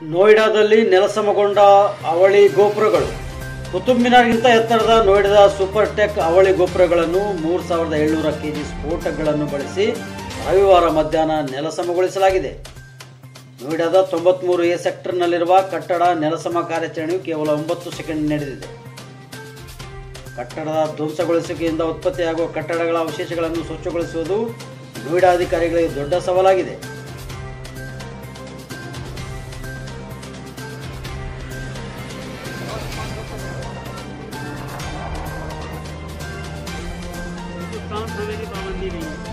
ನೋಯ್ಡಾದಲ್ಲಿ ನೆಲಸಮಗೊಂಡ ಅವಳಿ ಗೋಪುರಗಳು. ಕುತುಬ್ ಮಿನಾರ್ಗಿಂತ ಎತ್ತರದ ನೋಯ್ಡಾದ super tech ಅವಳಿ ಗೋಪುರಗಳನ್ನು 3700 ಕೆಜಿ ಸ್ಫೋಟಕಗಳನ್ನು ಬಳಸಿ ರವಿವಾರ ಮಧ್ಯಾಹ್ನ ನೆಲಸಮಗೊಳಿಸಲಾಗಿದೆ. ನೋಯ್ಡಾದ 93A ಸೆಕ್ಟರ್ನಲ್ಲಿರುವ ಕಟ್ಟಡ ನೆಲಸಮ ಕಾರ್ಯಾಚರಣೆಯು ಕೇವಲ 9 ಸೆಕೆಂಡ್ ನಡೆದಿದೆ. ಕಟ್ಟಡದ ಧ್ವಂಸಗೊಳಿಸುವಿಕೆಯಿಂದ ಉತ್ಪತ್ತಿಯಾಗುವ ಕಟ್ಟಡಗಳ ಅವಶೇಷಗಳನ್ನು ಸ್ವಚ್ಛಗೊಳಿಸುವುದು ನೋಯ್ಡಾ ಅಧಿಕಾರಿಗಳಿಗೆ ದೊಡ್ಡ ಸವಾಲಾಗಿದೆ. काम होने की पाबंदी नहीं है।